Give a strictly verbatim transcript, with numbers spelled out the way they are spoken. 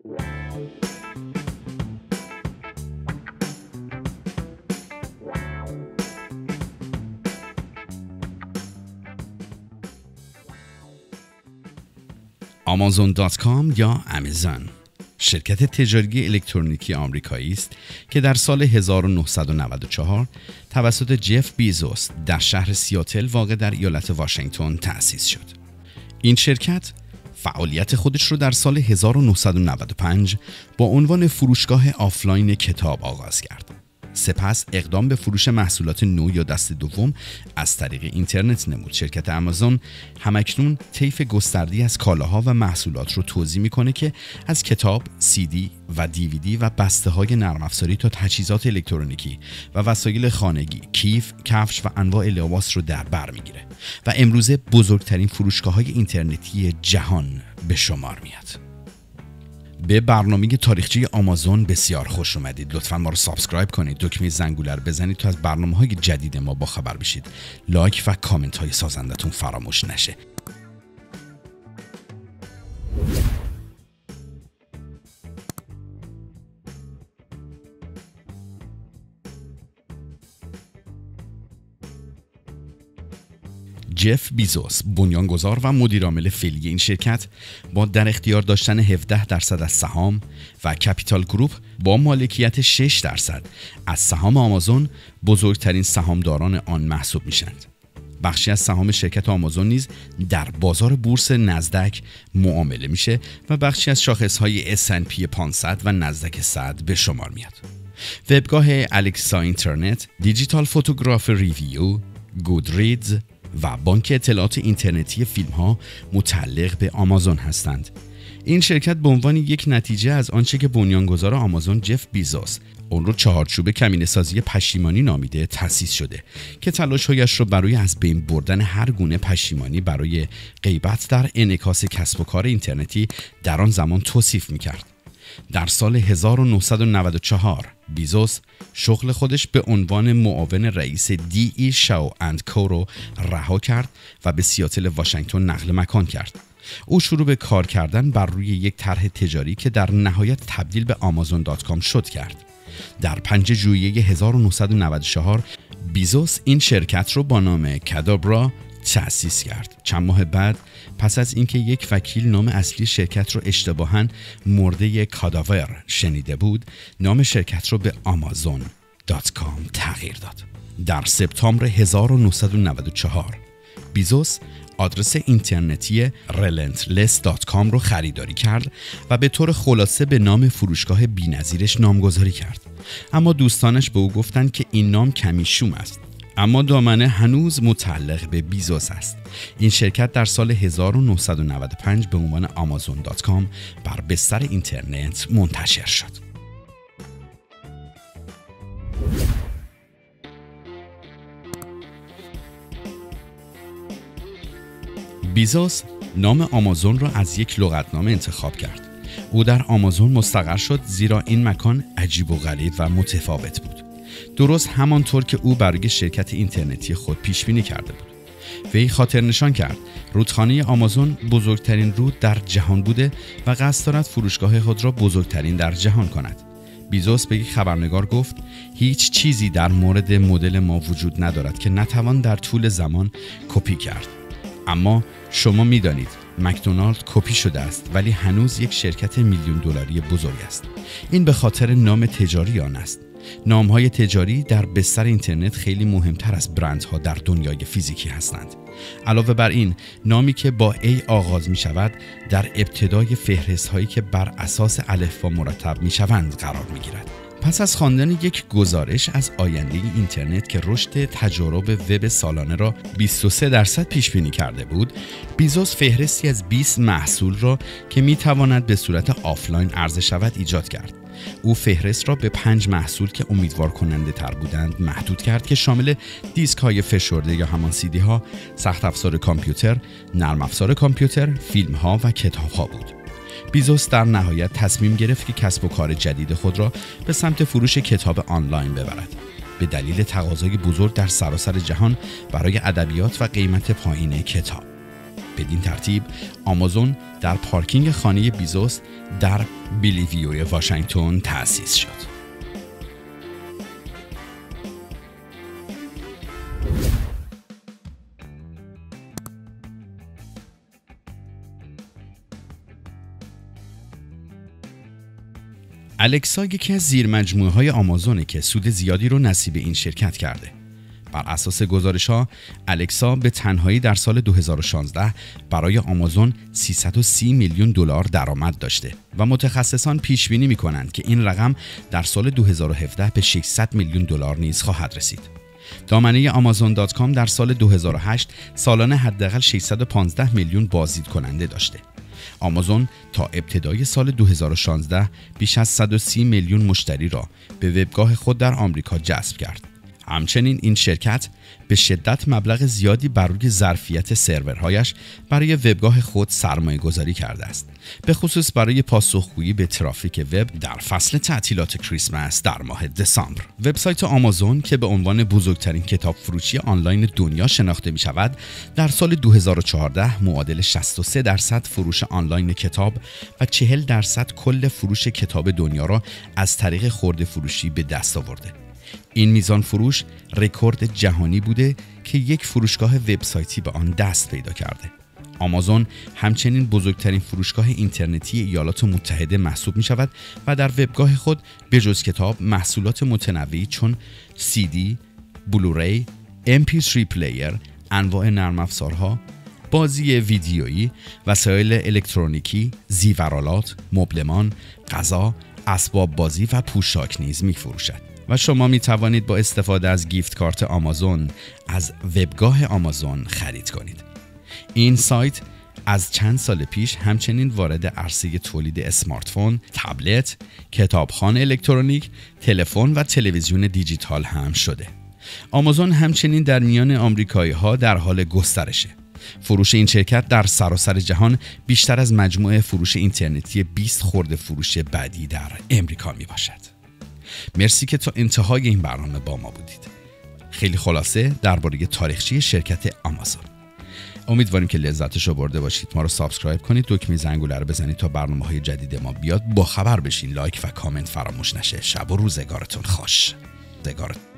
آمازون دات کام یا آمازون شرکت تجاری الکترونیکی آمریکایی است که در سال هزار و نهصد و نود و چهار توسط جف بیزوس در شهر سیاتل واقع در ایالت واشینگتن تأسیس شد. این شرکت فعالیت خودش رو در سال هزار و نهصد و نود و پنج با عنوان فروشگاه آفلاین کتاب آغاز کرد. سپس اقدام به فروش محصولات نو یا دست دوم از طریق اینترنت نمود. شرکت آمازون همکنون طیف گسترده‌ای از کالاها و محصولات رو توزیع میکنه که از کتاب، سی دی و دیویدی و بسته‌های نرم افزاری تا تجهیزات الکترونیکی و وسایل خانگی، کیف، کفش و انواع لباس رو در بر میگیره و امروزه بزرگترین فروشگاه‌های اینترنتی جهان به شمار میاد. به برنامه تاریخچه آمازون بسیار خوش اومدید. لطفاً ما رو سابسکرایب کنید، دکمه زنگوله رو بزنید تا از برنامه‌های جدید ما با خبر بشید. لایک و کامنت های سازندتون فراموش نشه. جف بیزوس بنیانگذار و مدیرعامل فعلی این شرکت با در اختیار داشتن هفده درصد از سهام و کپیتال گروپ با مالکیت شش درصد از سهام آمازون بزرگترین سهامداران آن محسوب میشند. بخشی از سهام شرکت آمازون نیز در بازار بورس نزدک معامله میشه و بخشی از شاخصهای اس اند پی پانصد و نزدک صد به شمار میاد. وبگاه الکسا اینترنت، دیجیتال فوتوگراف ریویو، گودریدز و بانک اطلاعات اینترنتی فیلم ها متعلق به آمازون هستند. این شرکت به عنوان یک نتیجه از آنچه که بنیانگذار آمازون جف بیزوس اون رو چهارچوب کمینه‌سازی پشیمانی نامیده تأسیس شده که تلاش‌هایش رو برای از بین بردن هر گونه پشیمانی برای غیبت در انعکاس کسب و کار اینترنتی در آن زمان توصیف می‌کرد. در سال هزار و نهصد و نود و چهار بیزوس شغل خودش به عنوان معاون رئیس دی ای شاو اند کو رو رها کرد و به سیاتل واشینگتن نقل مکان کرد. او شروع به کار کردن بر روی یک طرح تجاری که در نهایت تبدیل به آمازون دات کام شد کرد. در پنجم ژوئیه هزار و نهصد و نود و چهار بیزوس این شرکت رو با نام کتاب را تأسیس کرد. چند ماه بعد پس از اینکه یک وکیل نام اصلی شرکت رو اشتباهاً مرده کاداور شنیده بود، نام شرکت رو به آمازون دات کام تغییر داد. در سپتامبر هزار و نهصد و نود و چهار بیزوس آدرس اینترنتی ریلنتلس دات کام رو خریداری کرد و به طور خلاصه به نام فروشگاه بی‌نظیرش نامگذاری کرد. اما دوستانش به او گفتند که این نام کمی شوم است. اما دامنه هنوز متعلق به بیزوس است. این شرکت در سال هزار و نهصد و نود و پنج به عنوان آمازون دات کام بر بستر اینترنت منتشر شد. بیزوس نام آمازون را از یک لغتنامه انتخاب کرد. او در آمازون مستقر شد زیرا این مکان عجیب و غریب و متفاوت بود. درست همانطور که او برای شرکت اینترنتی خود پیش بینی کرده بود. وی خاطر نشان کرد رودخانه آمازون بزرگترین رود در جهان بوده و قصد دارد فروشگاه خود را بزرگترین در جهان کند. بیزوس به یک خبرنگار گفت هیچ چیزی در مورد مدل ما وجود ندارد که نتوان در طول زمان کپی کرد. اما شما می‌دانید مکدونالد کپی شده است ولی هنوز یک شرکت میلیون دلاری بزرگ است. این به خاطر نام تجاری آن است. نام‌های تجاری در بستر اینترنت خیلی مهمتر از برندها در دنیای فیزیکی هستند. علاوه بر این، نامی که با ای آغاز می شود در ابتدای فهرست‌هایی که بر اساس الفبا مرتب می شوند قرار می گیرد. پس از خواندن یک گزارش از آینده اینترنت که رشد تجارب وب سالانه را بیست و سه درصد پیش بینی کرده بود، بیزوس فهرستی از بیست محصول را که می تواند به صورت آفلاین عرضه شود ایجاد کرد. او فهرست را به پنج محصول که امیدوار کننده تر بودند محدود کرد که شامل دیسک های فشرده یا همان سی دی ها، سخت افزار کامپیوتر، نرم افزار کامپیوتر، فیلم ها و کتاب ها بود. بیزوس در نهایت تصمیم گرفت که کسب و کار جدید خود را به سمت فروش کتاب آنلاین ببرد. به دلیل تقاضای بزرگ در سراسر جهان برای ادبیات و قیمت پایین کتاب. بدین ترتیب آمازون در پارکینگ خانه بیزوس در بیلیویو واشینگتن تأسیس شد. الکسا یکی از زیرمجموعه‌های آمازونه که سود زیادی رو نصیب این شرکت کرده. بر اساس گزارش‌ها، الکسا به تنهایی در سال دو هزار و شانزده برای آمازون سیصد و سی میلیون دلار درآمد داشته و متخصصان پیش بینی می‌کنند که این رقم در سال دو هزار و هفده به ششصد میلیون دلار نیز خواهد رسید. دامنه آمازون دات کام در سال دو هزار و هشت سالانه حداقل ششصد و پانزده میلیون بازدید کننده داشته. آمازون تا ابتدای سال دو هزار و شانزده بیش از صد و سی میلیون مشتری را به وبگاه خود در آمریکا جذب کرد. همچنین این شرکت به شدت مبلغ زیادی بر روی ظرفیت سرورهایش برای وبگاه خود سرمایه گذاری کرده است، به خصوص برای پاسخگویی به ترافیک وب در فصل تعطیلات کریسمس در ماه دسامبر. وبسایت آمازون که به عنوان بزرگترین کتاب فروشی آنلاین دنیا شناخته می شود، در سال دو هزار و چهارده معادل شصت و سه درصد فروش آنلاین کتاب و چهل درصد کل فروش کتاب دنیا را از طریق خرده فروشی به دست آورده. این میزان فروش رکورد جهانی بوده که یک فروشگاه وبسایتی به آن دست پیدا کرده. آمازون همچنین بزرگترین فروشگاه اینترنتی ایالت متحده محسوب می شود و در وبگاه خود به جز کتاب محصولات متنوعی چون سی دی، بلوری، ام پی سه پلیر، انواع نرم افزارها، بازی ویدیویی، وسایل الکترونیکی، زیورآلات، مبلمان، غذا، اسباب بازی و پوشاک نیز می فروشد. و شما می توانید با استفاده از گیفت کارت آمازون از وبگاه آمازون خرید کنید. این سایت از چند سال پیش همچنین وارد عرصه تولید اسمارت فون، تبلت، کتابخوان الکترونیک، تلفن و تلویزیون دیجیتال هم شده. آمازون همچنین در میان آمریکایی ها در حال گسترشه. فروش این شرکت در سراسر جهان بیشتر از مجموعه فروش اینترنتی بیست خرده فروش بعدی در امریکا می باشد. مرسی که تا انتهای این برنامه با ما بودید. خیلی خلاصه درباره تاریخچه شرکت آمازون. امیدواریم که لذتش رو برده باشید. ما رو سابسکرایب کنید، دکمه زنگوله رو بزنید تا برنامه‌های جدید ما بیاد با خبر بشین. لایک و کامنت فراموش نشه. شب و روزگارتون خوش. روزگارتون